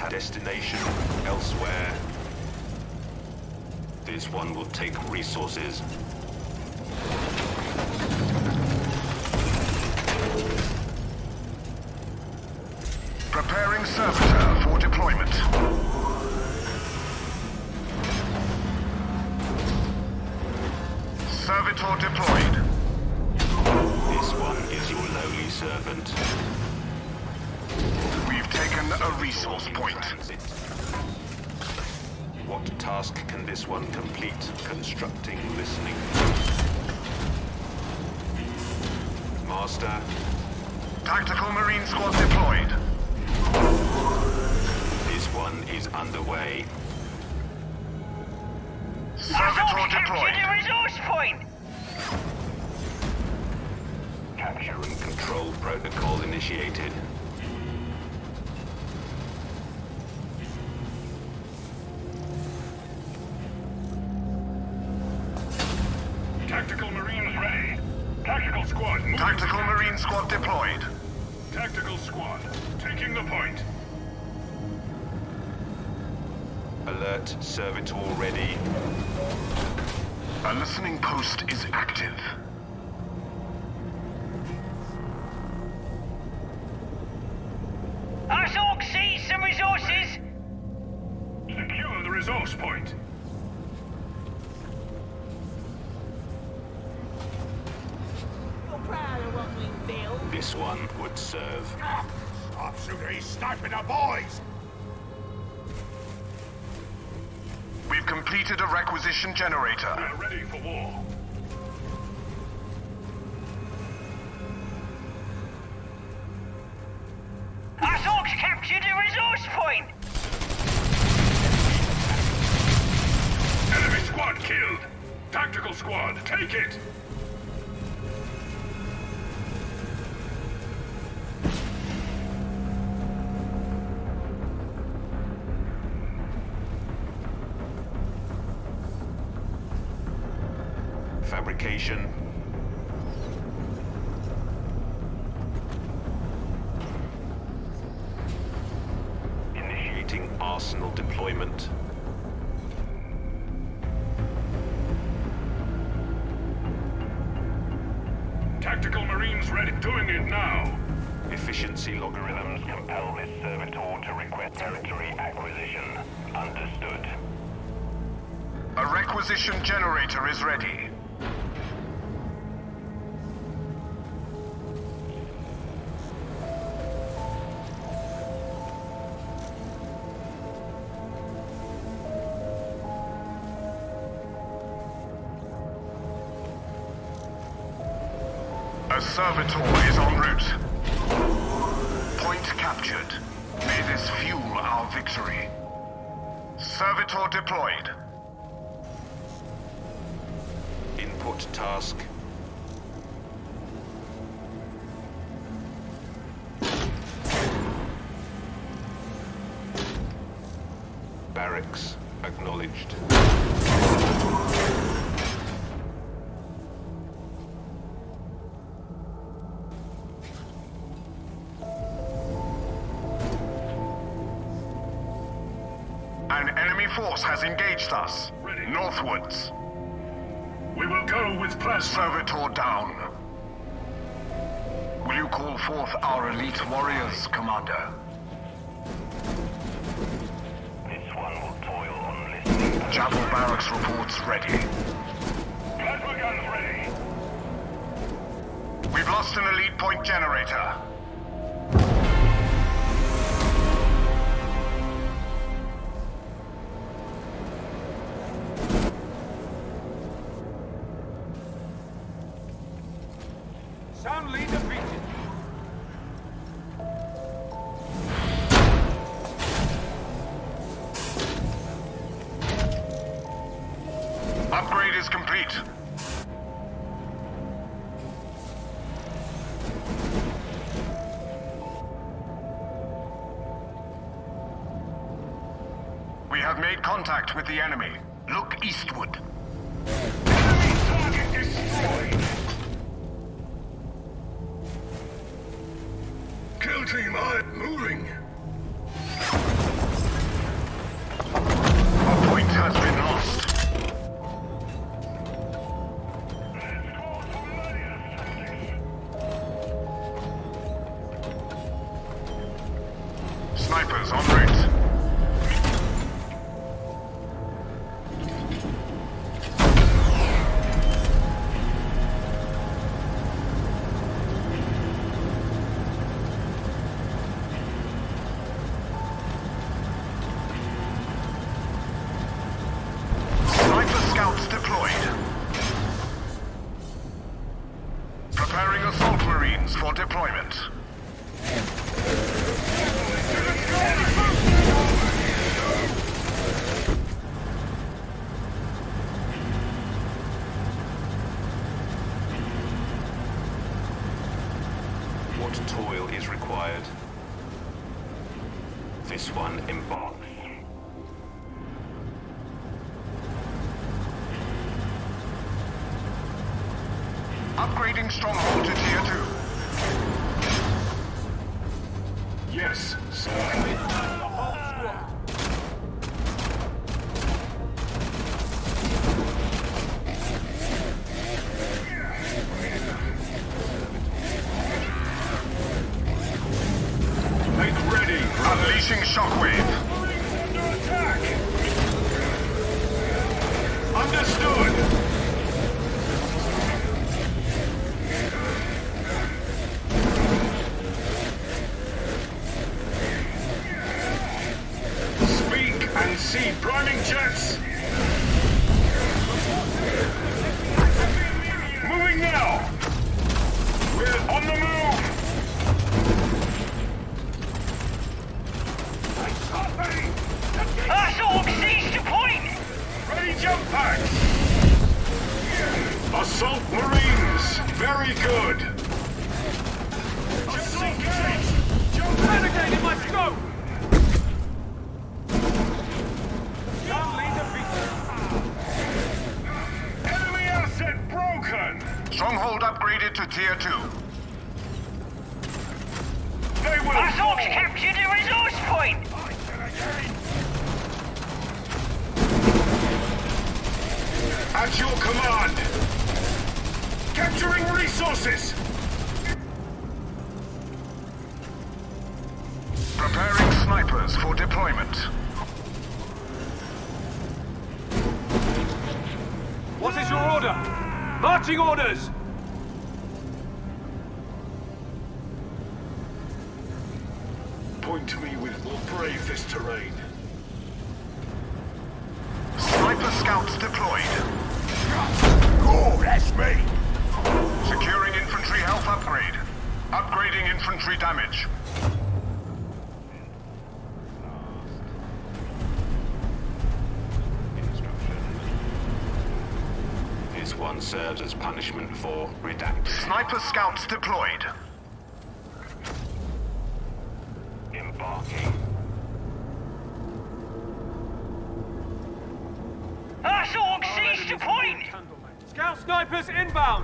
Destination elsewhere. This one will take resources. Preparing servitor for deployment. Servitor deployed. This one is your lowly servant. We've taken a resource point. Transit. What task can this one complete? Constructing listening post. Master. Tactical Marine Squad deployed. This one is underway. Servitor deployed. Capture the resource point! Capture and control protocol initiated. Tactical Marines ready. Tactical squad moving. Tactical Marine Squad deployed. Tactical squad taking the point. Alert servitor ready. A listening post is active. Us orcs see some resources! Secure the resource point. You're proud of what we built. This one would serve. Sharpshooter, he's sniping the boys! We've completed a requisition generator. We're ready for war. Us orcs captured a resource point! Enemy squad killed. Tactical squad, take it. Fabrication. Initiating arsenal deployment. Tactical Marines ready. Doing it now. Efficiency logarithms Compel this servitor to request territory acquisition. Understood. A requisition generator is ready. A servitor is en route. Point captured. May this fuel our victory. Servitor deployed. input task. Barracks acknowledged. An enemy force has engaged us. Ready. Northwards. We will go with plasma. Servitor down. Will you call forth our elite warriors, Commander? This one will toil on listening. Javel Barracks reports ready. Plasma guns ready. We've lost an elite point generator. Soundly defeated. Upgrade is complete. We have made contact with the enemy. Look eastward. Enemy target destroyed. Kill team, I'm moving. Scouts deployed. Preparing assault marines for deployment. What toil is required? This one embarks. Upgrading stronghold to tier 2. Yes, sir. Make ready. Unleashing shockwave. Under attack! Understood! See, priming jets! Moving now! We're on the move! Assault seized the point! Ready jump packs! Assault Marines! Very good! Assault jets! Jump Renegade in my scope! Enemy asset broken! Stronghold upgraded to tier 2. They will Assault's fall! captured a resource point! At your command! Capturing resources! Preparing snipers for deployment. What is your order? Marching orders! Point to me with will brave this terrain. Sniper scouts deployed. Oh, that's me! Securing infantry health upgrade. Upgrading infantry damage. This one serves as punishment for redacted. Sniper scouts deployed. Embarking. Assault seized the point! Scout snipers inbound!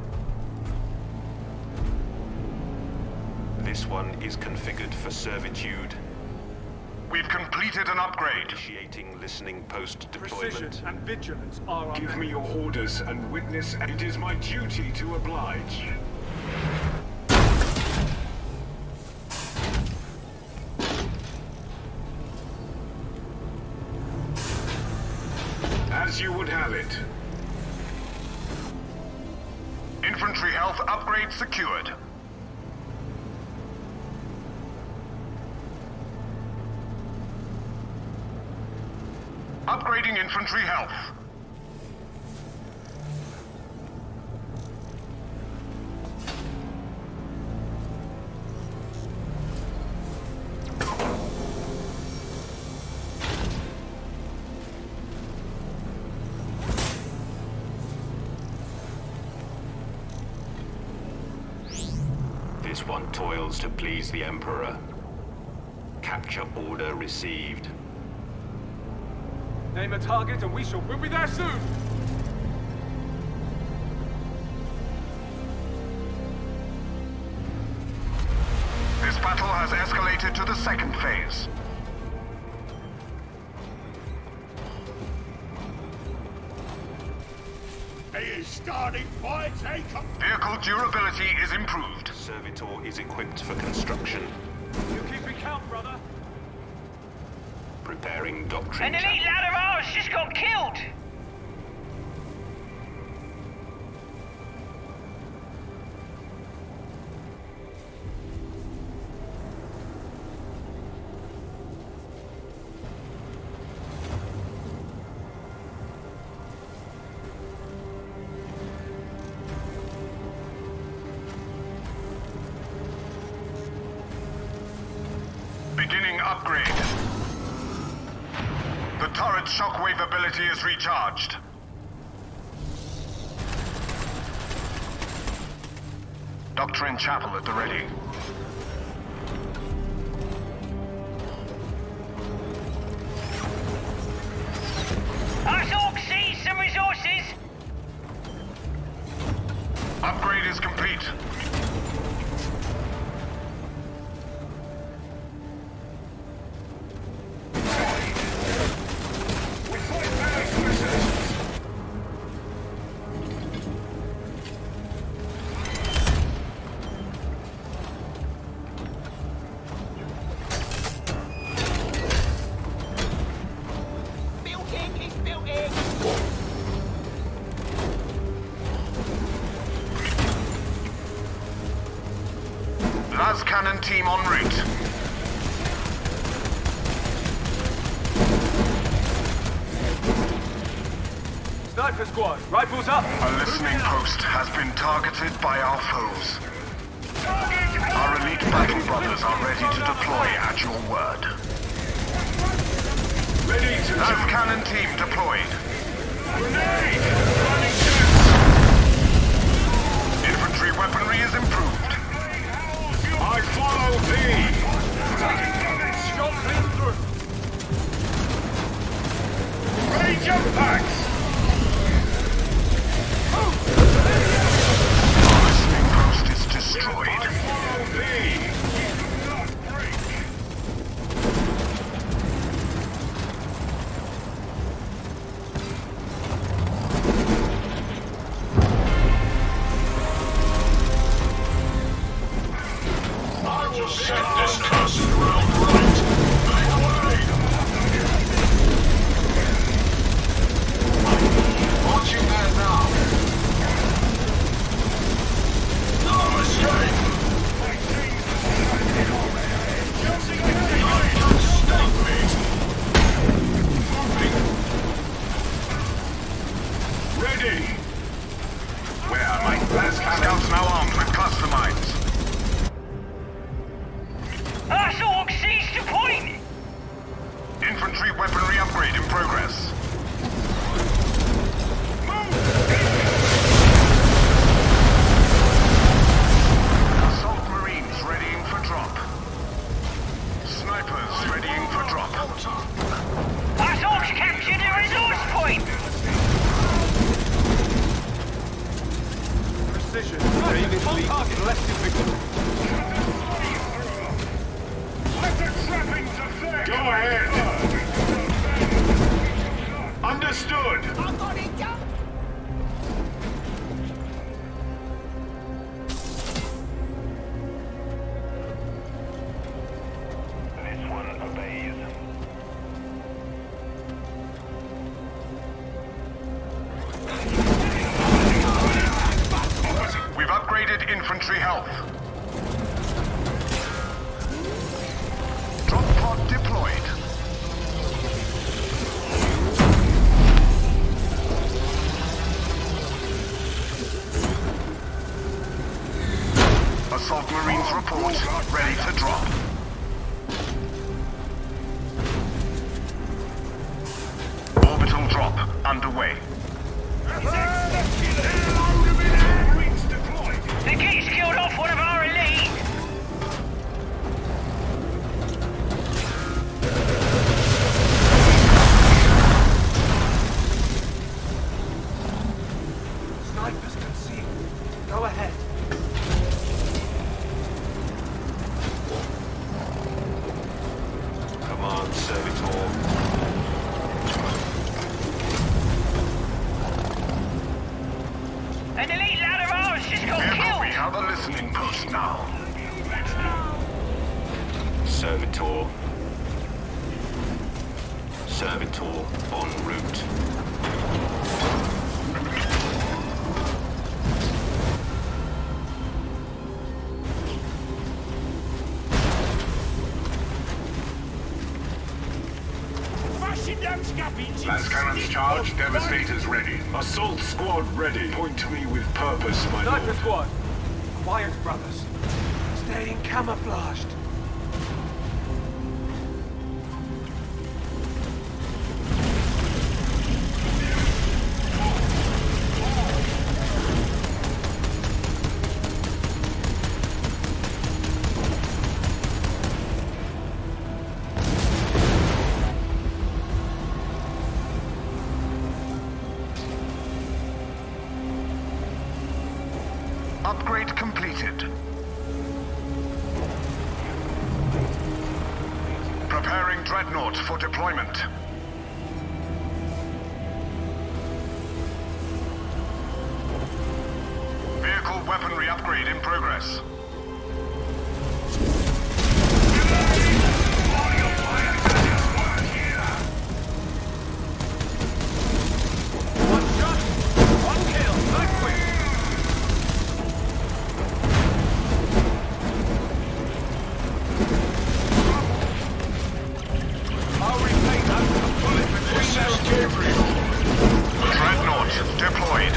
This one is configured for servitude. We've completed an upgrade. Initiating listening post Precision deployment. and vigilance are our Give me your orders and witness, and it is my duty to oblige. As you would have it. Infantry health upgrade secured. Upgrading infantry health. This one toils to please the Emperor. Capture order received. Name a target and we'll be there soon! This battle has escalated to the second phase. He is starting fire take. Vehicle durability is improved. Servitor is equipped for construction. You keep me count, brother! Preparing doctrine An elite channel. lad of ours just got killed! upgrade. The turret's shockwave ability is recharged. Doctrine Chapel at the ready. Us orcs see some resources. Upgrade is complete. Building is building. Las Cannon team en route. Sniper squad, rifles up. A listening post has been targeted by our foes. Our elite battle brothers are ready to deploy at your word. Ready to Las Cannon team deployed. grenade! Running Infantry weaponry is improved. I follow thee! Shot clean through. Range impacts! Our listening post is destroyed. Follow thee! Set this cursed ground right! Make way! Watching that now! No escape! Try to stop me! Moving! Ready! Where are my last Scouts now armed with cluster mines. Us orcs seized the point. Infantry weaponry upgrade in progress. Assault Marines readying for drop. Snipers readying for drop. Us orcs captured a resource point. Precision. David Lee, blessed victory. Go ahead! Understood! I got it, jump. This one obeys. We've upgraded infantry health. Drop pod deployed. Assault Marines report, ready to drop. Orbital drop underway. The geeks killed off one of our elite. Snipers can see. Go ahead. Come on, Servitor. An elite lad of ours just got We killed. have a listening post now. Servitor. Servitor en route. Las cannons charged, devastators ready. Assault squad ready. Point to me with purpose, my Sniper lord. squad. Quiet, brothers. Staying camouflaged. Upgrade completed. Preparing Dreadnought for deployment. Vehicle weaponry upgrade in progress. Dreadnought deployed.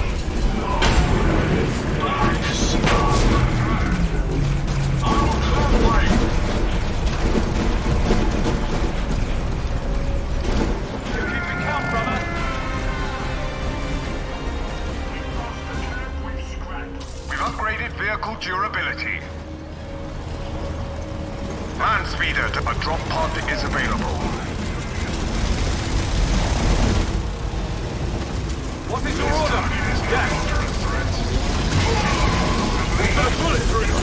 We've upgraded vehicle durability. Land speeder, a drop pod is available. What is your order? Yes. Bullet through.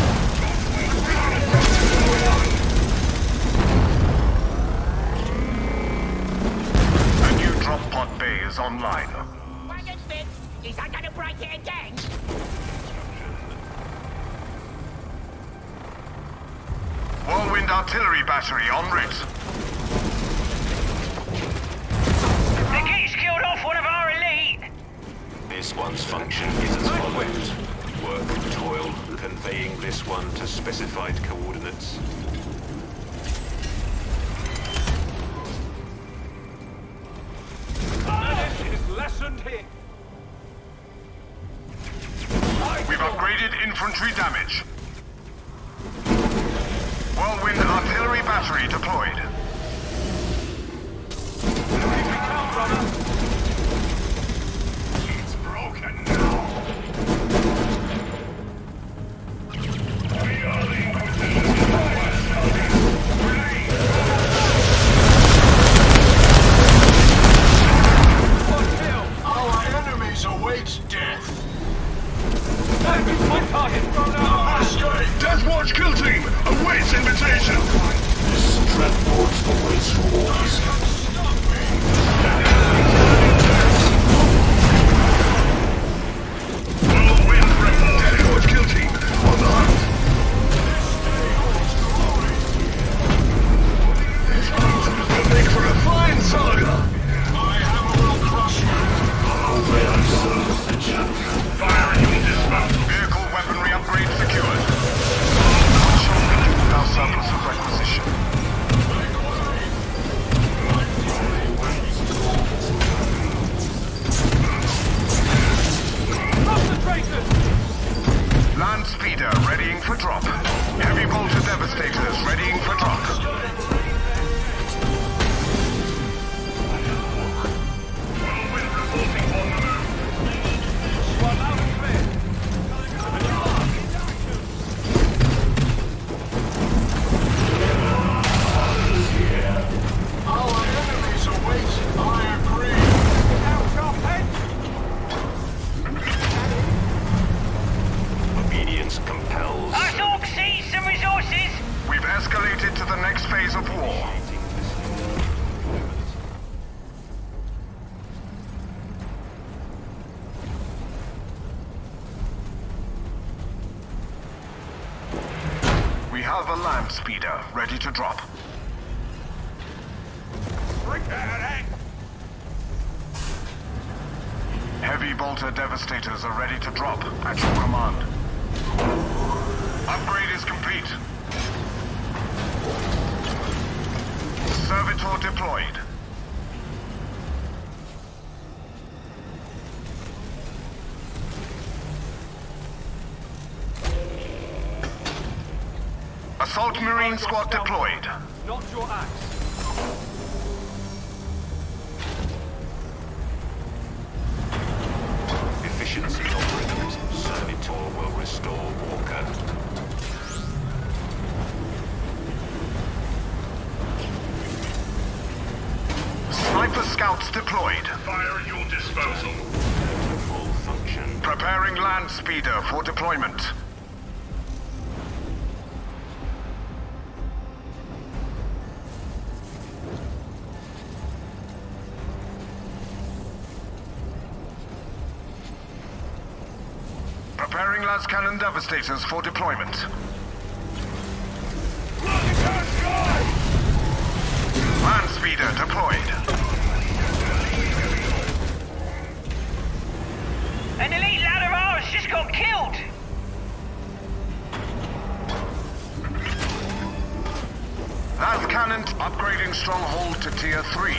A new drop pod bay is online. Wagon spin. Is that gonna break it again? Whirlwind artillery battery en route. The geek's killed off one of our elite. This one's function is as follows. Work and toil, conveying this one to specified coordinates. Menace is lessened here. We've upgraded infantry damage. Whirlwind artillery battery deployed. Keep me calm, brother. It's broken now. We are the Our enemies await death. Hey, my target thrown out. Death Watch Kill Team awaits invitation. This Dreadnought awaits orders. Whirlwind report. Death Watch Kill Team on the hunt. This will make for a fine saga. My hammer will crush you. Fire and you'll dismount. Vehicle weaponry upgrade secured. Our surplus of requisition. Concentrators. Land speeder readying for drop. Heavy bolter devastators readying for drop. Whirlwind reporting on the move. You are loud and clear. Our enemies await. I agree. Out, sharp head. Obedience compels. Our dog sees some resources. We've escalated to the next phase of war. We have a land speeder ready to drop. Bring that in. Heavy bolter devastators are ready to drop at your command. Upgrade is complete. Servitor deployed. Assault Marine Squad deployed. Not your axe. Efficiency algorithms. Servitor will restore Walker. Sniper scouts deployed. Fire at your disposal. full function. Preparing land speeder for deployment. Preparing las cannon devastators for deployment. Land speeder deployed. An elite lad of ours just got killed! Las cannon upgrading stronghold to tier 3.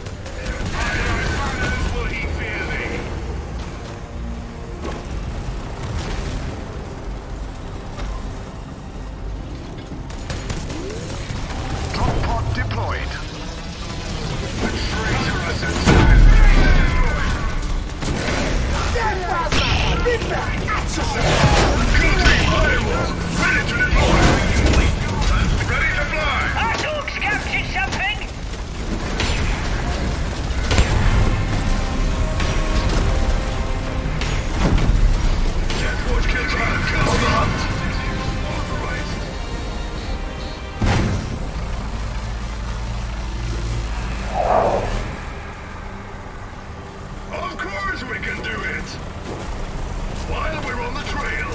Drop pod deployed. Our dogs captured something! Of course we can do it! While we're on the trail.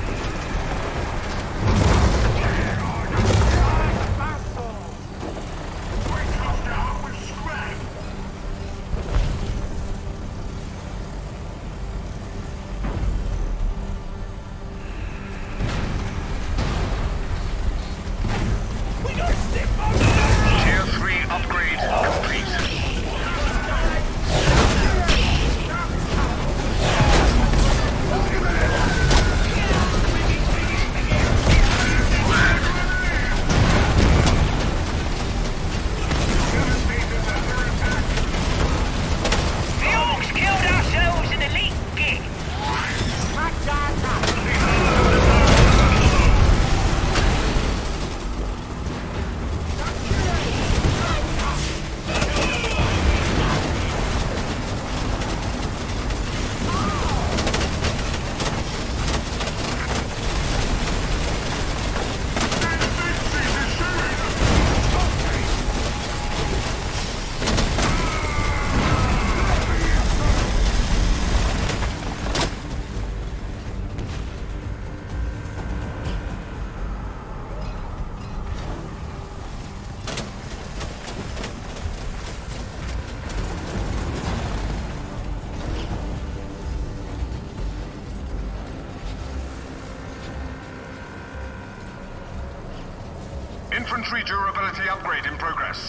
Tier 3 upgrade complete. The orcs killed ourselves an elite gig! Infantry durability upgrade in progress.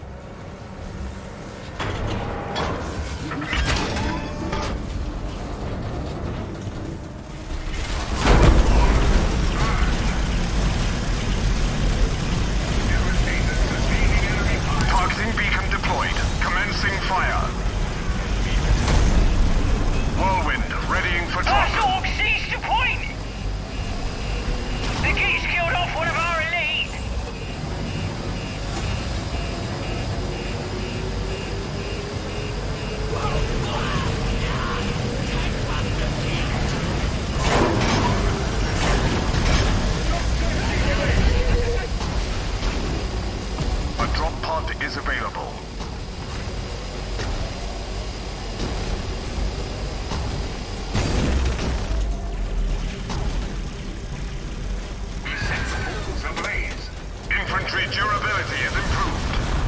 Targeting beacon deployed. Commencing fire. Whirlwind readying for Our drop. dogs seized the point! The geese killed off one of our elite! A drop pod is available. Infantry durability is improved.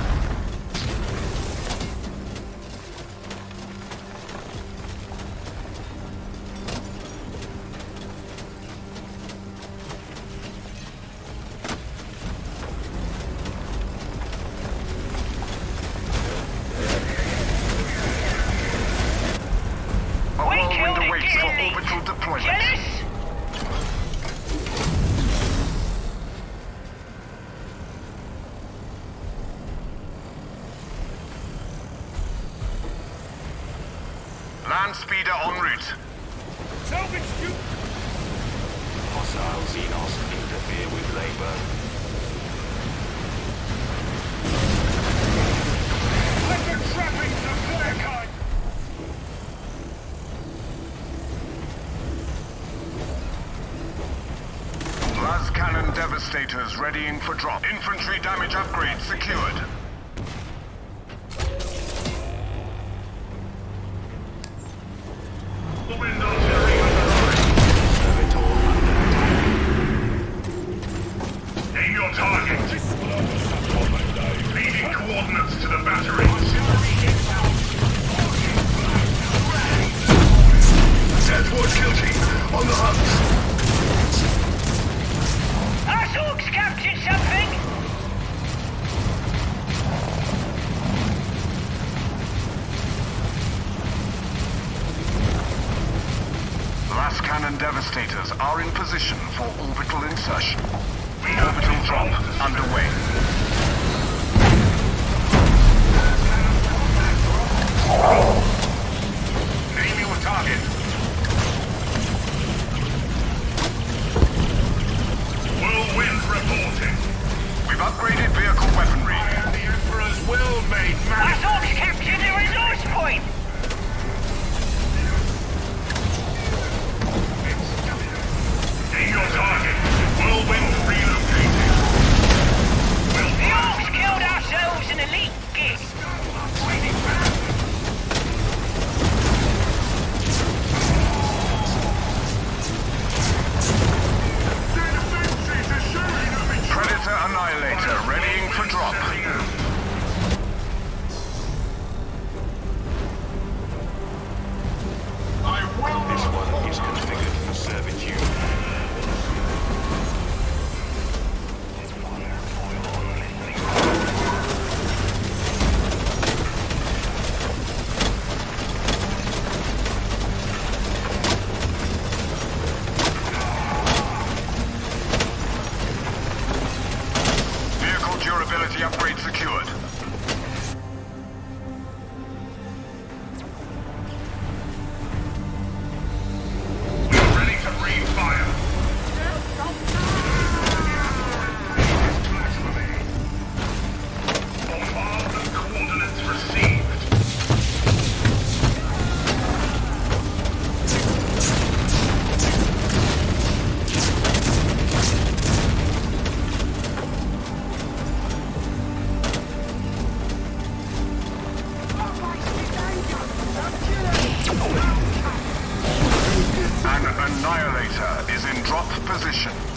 A We whirlwind killed a awaits for elite! orbital deployment. Jealous? Land speeder en route. Hostile Xenos interfere with labor. Let the trappings of their kind! Devastators readying for drop. Infantry damage upgrade secured. The wind artillery underway. Servitor under attack. Aim your target. Feeding coordinates to the batteries. Transport kill team on the hunt. Our Sorks captured something! Last cannon Devastators are in position for orbital insertion. Orbital drop underway. Name your target. Whirlwind reporting. We've upgraded vehicle weaponry. I am the Emperor's will made Our man. Sorks captured the resource point! Name your target. Whirlwind relocating. The Orcs killed ourselves an elite gig! Predator Annihilator readying for drop. This one is configured for servitude. Vehicle durability upgrade secured. We're ready to breathe fire. Bombardment coordinates received. An Annihilator is in drop position.